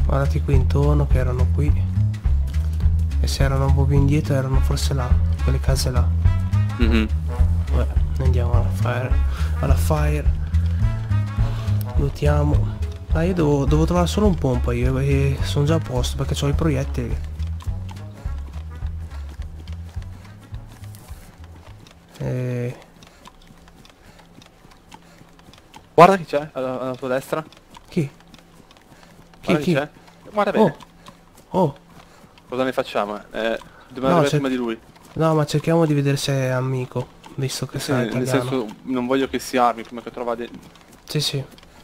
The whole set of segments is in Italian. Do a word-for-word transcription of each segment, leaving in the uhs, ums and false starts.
Guardati qui intorno che erano qui. E se erano un po' più indietro erano forse là, quelle case là. Mhm. Beh, andiamo alla fire. Alla fire. Lootiamo. Ah, io devo, devo trovare solo un pompa io e sono già a posto perché ho i proiettili. E... Guarda chi c'è alla, alla tua destra. Chi? Chi? Guarda chi Chi? c'è. Guarda bene. Oh, oh. Cosa ne facciamo? Eh, dobbiamo No, arrivare c'è- prima di lui. No, ma cerchiamo di vedere se è amico, visto che Sì, sa nel italiano. senso, non voglio che si armi come che trova de... Sì, sì.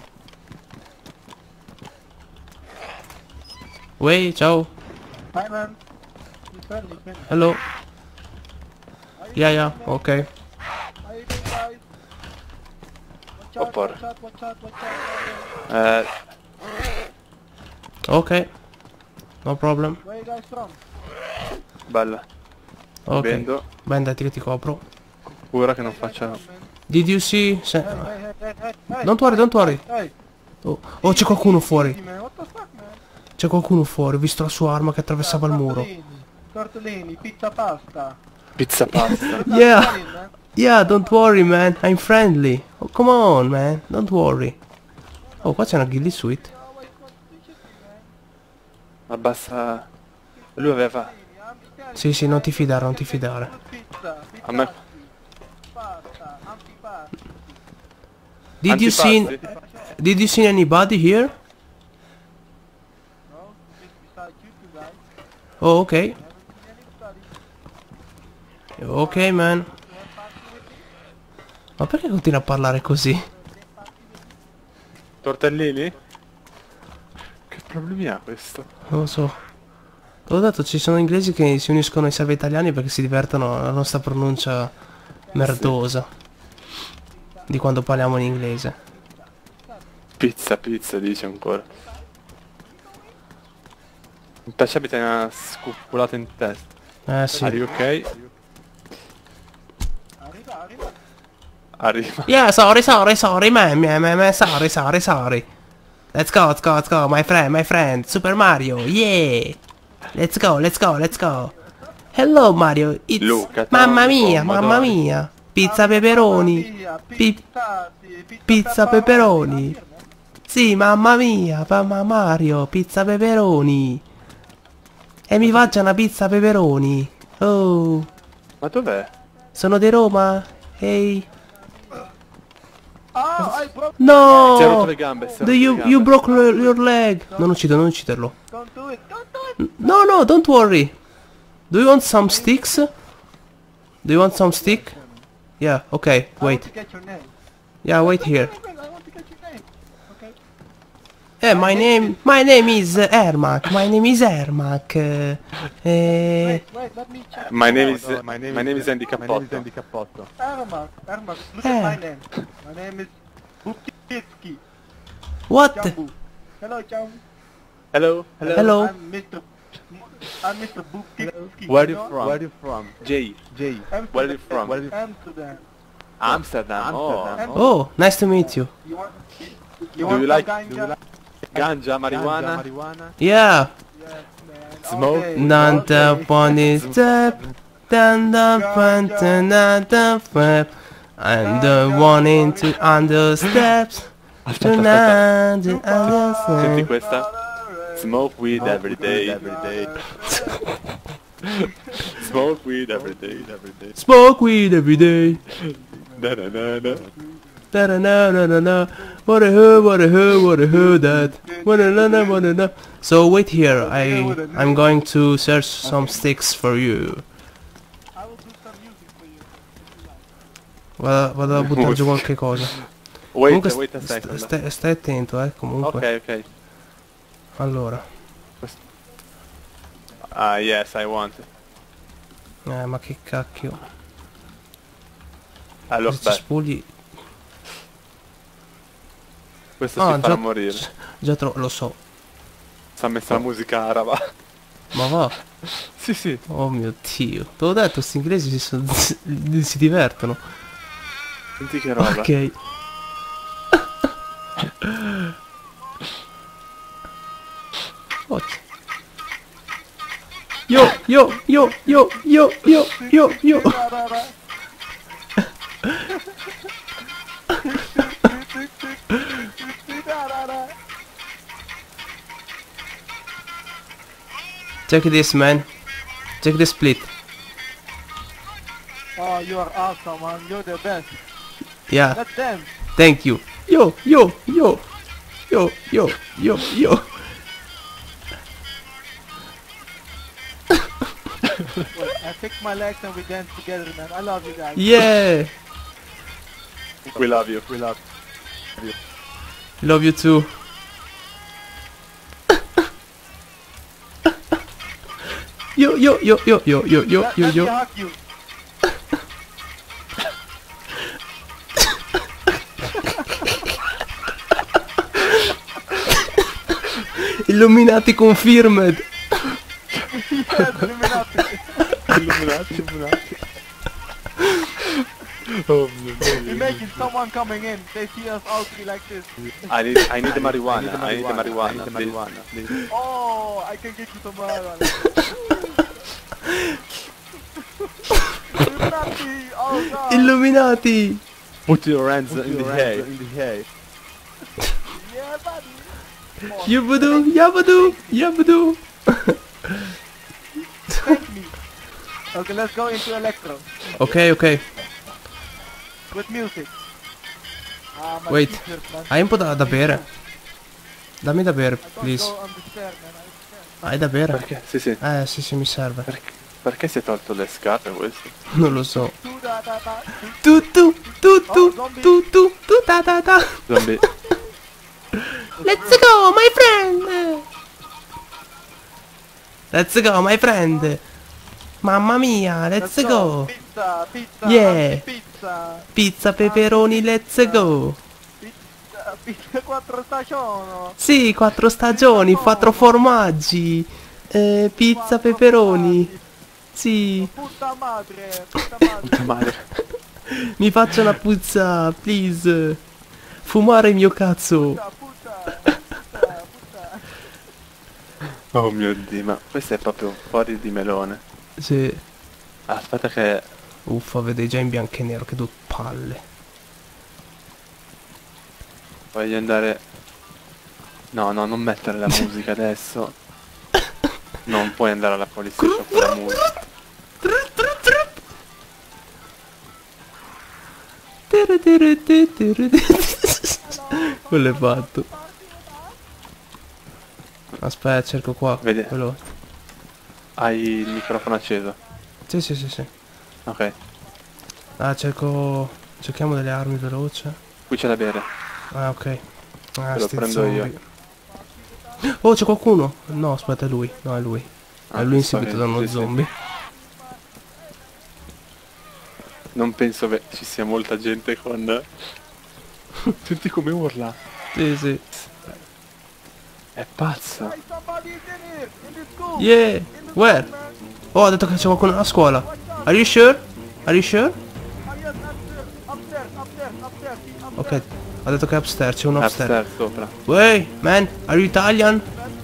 Wey, ciao. Hi man. You friendly, friendly. Hello. Yeah, yeah, ok. How you doing guys? Watch out, Hopper. watch out, watch out, watch out. Eh, Ok. No problem. Where you guys from? bella. Ok. Vendo. Beh, dai che ti copro. Cura che non faccia... Man. Did you see... Se... Hey, hey, hey, hey, hey, hey. Don't worry, don't worry. Hey. Oh, oh, c'è qualcuno Easy, fuori. man. What the fuck, man? C'è qualcuno fuori. Ho visto la sua arma che attraversava il muro. Tortellini, tortellini, pizza pasta. Pizza pasta. Yeah. Italian, man. Yeah, don't worry, man. I'm friendly. Oh, come on, man. Don't worry. Oh, qua c'è una ghillie suite. Always want to shit me, man. Abbassa... Lui aveva... I'm Italian. Sì, sì, non ti fidare, non ti fidare. Pizza, A me- pasta, antipasti. Did you see... Antipasti? Did you see anybody here? No, just beside you two guys. Oh, ok. Haven't seen anybody. Ok, man. Ma perché continua a parlare così? Tortellini? Che problemi ha questo? Non lo so. L'ho detto, ci sono inglesi che si uniscono ai server italiani perché si divertono alla nostra pronuncia merdosa. Di quando parliamo in inglese. Pizza, pizza, dice ancora. Mi piace abita una scupolata in testa. Eh Are sì. you ok? Arriva, arriva. Arriva. Yeah, sorry, sorry, sorry, man, man, man, man, sorry, sorry, sorry. Let's go, let's go, let's go, my friend, my friend. Super Mario, yeah. Let's go, let's go, let's go. Hello Mario, it's... Luca, Mamma Tommy, mia, Pomodoro. mamma mia. Pizza pepperoni. Pi- Pizza, sì, Pizza pepperoni. Sì, mamma mia, mamma Mario, pizza pepperoni. E mi faccia una pizza pepperoni. Oh, Ma dov'è? sono di Roma. Ehi. Ah, I broke. Si è rotto No! le gambe, si è Do rotto le you, gambe. you broke your your leg. Non ucciderlo, non ucciderlo. Don't do it, don't do it. No, no, don't worry. Do you want some sticks? Do you want some stick? Yeah, okay, I want wait. to get your name. Yeah, wait here. Wait, wait, I want to get your name. Okay. Eh, my name, my name is Ermac. My name is Ermac. Eh, eh, Wait, wait, let me check. My name is... No, my name, my name is Andy My name is Cappotto. Andy Cappotto. Ermak, Ermak, look Eh. at my name. My name is Bukitski. what? Jambu. Hello, Jambu. Hello? Hello? Hello. I'm Mister I'm Mister Bukitski. Where are you know? from? Where are you from? Jay. Jay. Amsterdam. Where are you from? Where are you Amsterdam. Amsterdam. Oh. Amsterdam. Oh, nice to meet you. You want? You Do want you some like- ganja? do you like Ganja, marijuana. marijuana? Yeah. Yes, man. Smoke? Okay, Not okay. upon his step. Stand up and turn out the flap. I'm the one into under steps. Tonight the Senti understand. questa. Smoke weed every day. Every day. Smoke weed every day. Every day. Smoke weed every day. Da da da da. Da da da da da da. What a who, what a who, what a who that. What a na na, what a na. So wait here. I I'm going to search some sticks for you. I will do some music for you. Vado, vado a buttare giù qualche cosa. Wait, Comunque wait a st- second. stai, stai attento, eh, comunque. Ok, ok. Allora. Ah, yes, I want it. Eh, ma che cacchio. Allora, Se ci aspetta. spugli... Questo Ah, si farà già- morire. Già tro- lo so. Si è messa la musica araba. Ma va. Sì, sì. Oh mio Dio. Te l'ho detto, questi inglesi si, son- si divertono. Senti che roba. Ok. Watch. Yo, yo, yo, yo, yo, yo, yo, yo. Check this, man. Check the split. Oh, you are awesome, man. You're the best. Yeah, Let them. thank you. Yo, yo, yo, yo, yo, yo, yo. Wait, I fix my legs and we dance together, man. I love you guys. Yeah. We love you, we love you. Love you too. Yo, yo, yo, yo, yo, yo, yo, Let, yo, let me yo. hug you. Illuminati confirmed. Yes, Illuminati. Illuminati, illuminati. Oh mio Dio. Imagine someone coming in. They see us all three like this. I need, I need the marijuana, I need the marijuana, I need the marijuana, please. Oh, I can get you some marijuana. Illuminati. Oh god. Illuminati. Put your hands in the air. Yeah, buddy. Come on, Yabadoo, yabadoo, yabadoo. thank me. Okay, let's go into electro. Ok, ok. With music. Ah, my Wait. teachers, man. Hai un po' da, da bere? Dammi da bere, I don't please. go on the stair, man. I understand. Hai da bere? Perché? Sì, sì. Eh, sì, sì, mi serve. Perché, perché si è tolto le scarpe questo? Non lo so. Tu, da, da, da, tu. Tu, tu, tu, tu, tu, tu, tu, ta, ta, ta. Zombie. Let's go, my friend. Let's go, my friend. Mamma mia, let's go. Pizza, pizza, Yeah. pizza, Pizza, peperoni, let's go. pizza, pizza quattro stagioni. Sì, quattro stagioni, quattro formaggi. Eh, pizza, peperoni. Sì. Puta madre, puta madre. Puta madre. Mi faccia una puzza, please. Fumare il mio cazzo. Puta, puta, puta, puta. Oh mio Dio, ma questo è proprio fuori di melone. Sì. Aspetta che... Uffa, vede già in bianco e nero, che due palle. voglio andare... No, no, non mettere la musica adesso. Non puoi andare alla police station con la musica. Quello è fatto. Aspetta, cerco qua. Vedi. Quello. Hai il microfono acceso? Sì, sì, sì, sì. Ok. Ah, cerco... Cerchiamo delle armi veloce. Qui c'è da bere. Ah, ok. Ah, Te lo sti prendo zombie. Oh, c'è qualcuno! No, aspetta, è lui. No, è lui. Ah, è lui sto inseguito da bene, uno sì, sì. zombie. Non penso che ci sia molta gente con... Senti come urla. Sì, sì. È pazza. Hey, somebody is in here, in this school. Yeah! In the Where? school, man. Oh, ha detto che c'è qualcuno alla scuola. Are you sure? Are you sure? Ah, yes, upstairs, upstairs, upstairs, upstairs, see, Ok. upstairs. Ha detto che è upstairs, c'è uno upstairs. Upstairs sopra. Wey, man, are you Italian?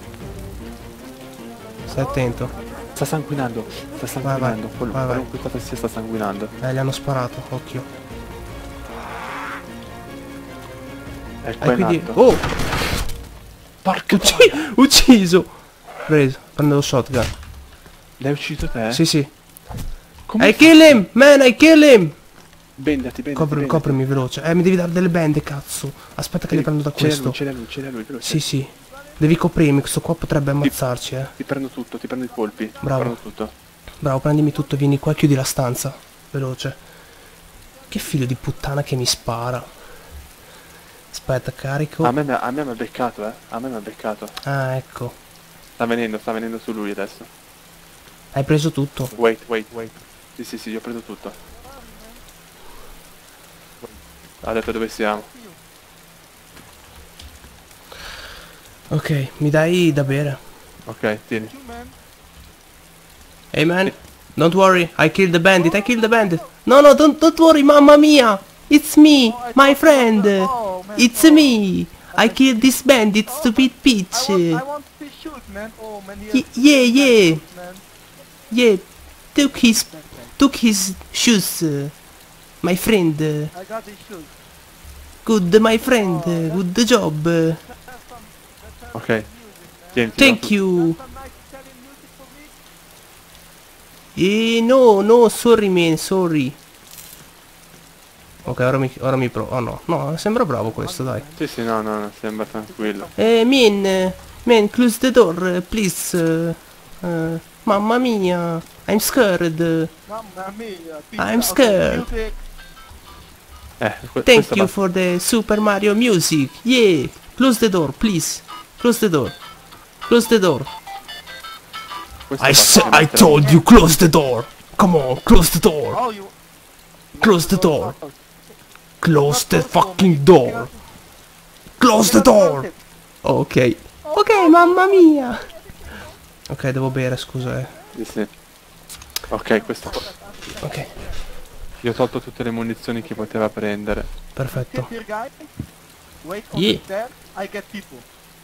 Stai attento. Sta sanguinando. Sta Vai, vai. sanguinando. Qual- Vai, vai. Qualunque cosa sia sta sanguinando. Eh, gli hanno sparato, occhio. È E qua in quindi... alto. Oh! Porca Ucci- troia. ucciso! Preso, prendo lo shotgun. L'hai ucciso te? Sì, sì. Come I kill him! Man, I kill him! Bendati, bendati, Copri, bendati. coprimi veloce. Eh, mi devi dare delle bende, cazzo. Aspetta che le prendo da Ce l'ha questo. lui, ce l'ha lui, ce l'ha lui, veloce. Sì, sì. Devi coprirmi, questo qua potrebbe ammazzarci, eh. Ti prendo tutto, ti prendo i colpi. Bravo. Ti prendo tutto. Bravo, prendimi tutto, vieni qua e chiudi la stanza. Veloce. Che figlio di puttana che mi spara. Aspetta, carico. A me, a me mi ha beccato, eh. A me mi ha beccato. Ah, ecco. Sta venendo, sta venendo su lui adesso. Hai preso tutto? Wait, wait, wait. Sì, sì, sì, io ho preso tutto. Ha detto dove siamo. Ok, mi dai da bere. Ok, tieni. You, man. Hey man, don't worry, I killed the bandit, I killed the bandit. No, no, don't, don't worry, mamma mia. It's me, my friend. Oh, man. It's me. I killed this bandit, stupid I bitch. want, I want to shoot man. Oh man, he Ye- has yeah, yeah, man. yeah. Took his, Backpack. took his shoes, uh, my friend. uh, I got his shoes. Good, my friend. uh, Good job. uh, Let's have some, let's have Ok. some music, man. Tieni, ti do Thank tu- you. Some nice Italian music for me. Eh, no, no, sorry man, sorry. Ok, ora mi, ora mi provo. Oh no, no, sembra bravo questo, dai. Sì, sì, no, no, no, sembra tranquillo. Eh, man, uh, man, close the door, uh, please. uh, uh, mamma mia, I'm scared. Mamma mia. Pizza. I'm Okay, scared. music. Eh, que- Thank questa you basta. for the Super Mario music. Yeah, close the door, please. Close the door. Close the door. Questa I basta said, per I mettere- told you, close the door. Come on, close the door. Oh, you. Close the door. Close the Not close, fucking man. door. You Close the cannot close door. it. Ok. Ok, mamma mia. Ok, devo bere, scusa. eh. Sì, sì. Ok, questo qua. Ok, Gli ho tolto tutte le munizioni che poteva prendere. perfetto. Sit here, guys. Wait on Yeah. the stairs. I get people.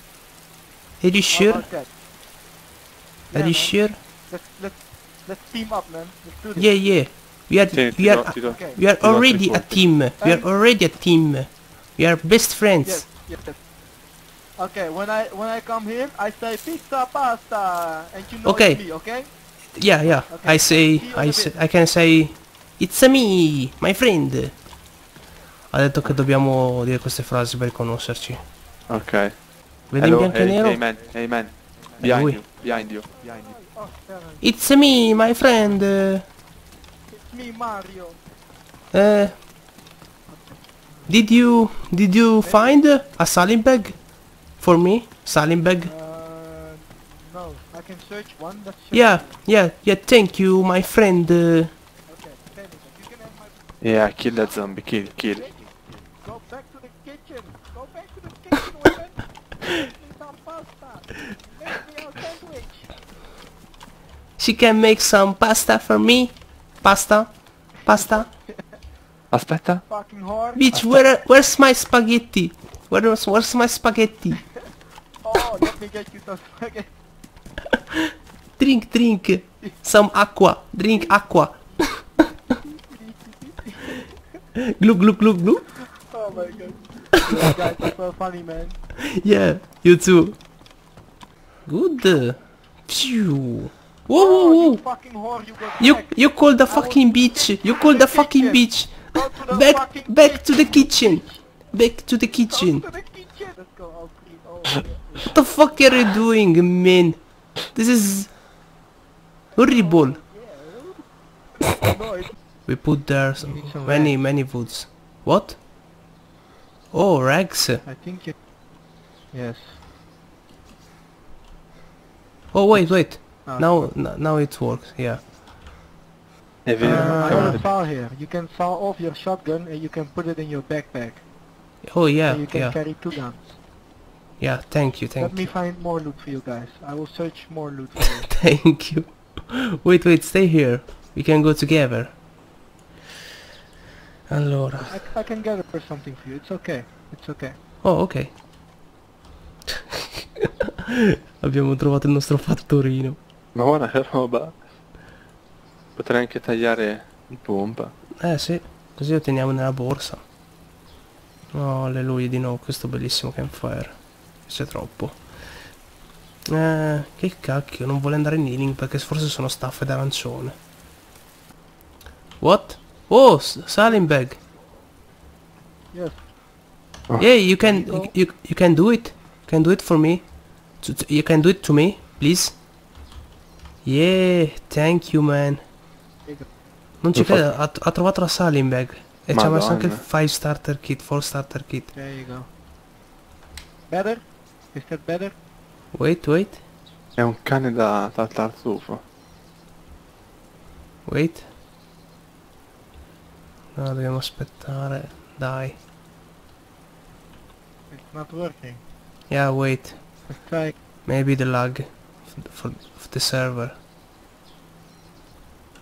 Are you How sure? about that? Are Yeah, you man. sure? Let's let's let's team up, man. Let's do this. Yeah, yeah. We are, Tieni, ti we do, are, ti do. Okay. we are ti do already altri a punti. team. We are Um, already a team. We are best friends. Yes, yes. Okay, when I when I come here, I say pizza pasta, and you know Okay. it's me, okay? Yeah, yeah. Okay. I say, See you in I a say, bit. I can say, it's a me, my friend. Ha detto che dobbiamo dire queste frasi per conoscerci. Ok. Vedi in Hello, bianco e hey, nero? hey man, hey man. Behind lui. you, behind you, behind you. Oh, yeah, It's me, my friend. it's me, Mario. Uh, did you, did you find a saline bag for me? Saline bag? Uh, no, I can search one. Let's search Yeah, one. yeah, yeah. Thank you, my friend. Uh, Okay, tell me that. You can have my. Yeah, kill that zombie, kill, kill. Go back to the kitchen. Go back to the kitchen, woman. Make me some pasta. Make me a sandwich. she can make some pasta for me. Pasta, pasta. Aspetta. Fucking whore. Bitch, where, where's my spaghetti? Where's, where's my spaghetti? Oh, let me get you some spaghetti. Drink, drink. Some aqua. Drink aqua. Glug, glug, glug, glug. Oh my god. You guys are so funny, man. Yeah, you too. Good. Phew. Whoa, Oh, whoa, you whoa. fucking whore, you got You, back. you call the fucking bitch. You call the fucking bitch. Go to the Back, fucking back to the kitchen. kitchen. Back to the kitchen. Go to the kitchen. Let's go. I'll clean. Oh, yeah. What the fuck are you doing, man? This is horrible. No, it's We put there some, need some many, many foods. What? Oh, rags. I think it. Yes. Oh, wait, wait. Ah. Now, n- now it works. Yeah. È vero. Uh, I cavolo. have a saw here. You can saw off your shotgun and you can put it in your backpack. Oh, yeah, and you can yeah, carry two guns. yeah. Thank you, Let thank me you, find more loot for you guys. I will search more loot for you. thank you. Wait, wait. Stay here. We can go together. Allora. I, I can gather something for you. It's okay. It's okay. Oh, ok. Abbiamo trovato il nostro fattorino. Ma guarda che roba. Potrei anche tagliare il pompa. Eh sì, così lo teniamo nella borsa. Oh, alleluia di nuovo, questo bellissimo campfire. C'è troppo. Eh, che cacchio, non vuole andare in healing perché forse sono staffe d'arancione. What? Oh, s- saline bag. Yes. Oh. Yeah, you can, There you go. you, you can do it. Can do it for me. To- to- You can do it to me, please. Yeah, thank you, man. There you go. Non ci Lo fa- credo, ha, ha trovato la saline bag. E ci ha messo anche il Madonna. five starter kit, four starter kit. There you go. Better? Is that better? Wait, wait, È un cane da, da tartufo. wait. No, dobbiamo aspettare. Dai. It's not working. Yeah, wait. Let's try. Maybe the lag f- for, for the server.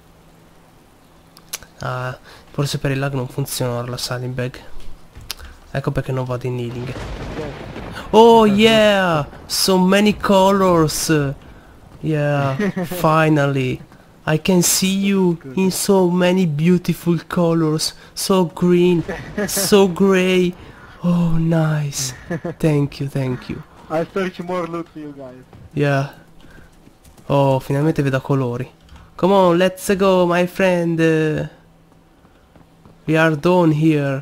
Ah, forse per il lag non funziona ora la saline bag. Ecco perché non vado in healing. Oh yeah! So many colors! Yeah, finally! I can see you in so many beautiful colors. So green, so grey. Oh nice. Thank you, thank you. I search more loot for you guys. Yeah. Oh, finalmente vedo a colori. Come on, let's go, my friend. Uh, we are done here.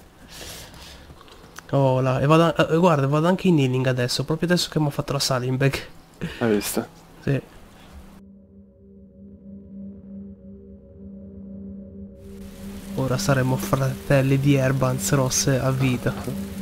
Oh, là, e vado, eh, guarda, vado anche in healing adesso, proprio adesso che mi ho fatto la Salimberg. Hai visto? Sì. Ora saremo fratelli di Airbuns rosse a vita.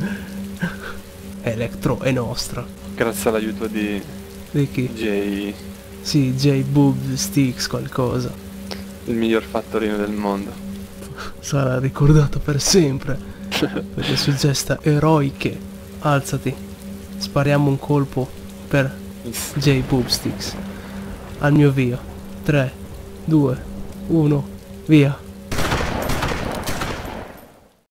Electro è nostra. Grazie all'aiuto di Di chi? Jay, Sì, J Boob Sticks qualcosa. il miglior fattorino del mondo. Sarà ricordato per sempre per le sue gesta eroiche. Alzati. Spariamo un colpo per J Boob Sticks. Al mio via. tre, due, uno, via.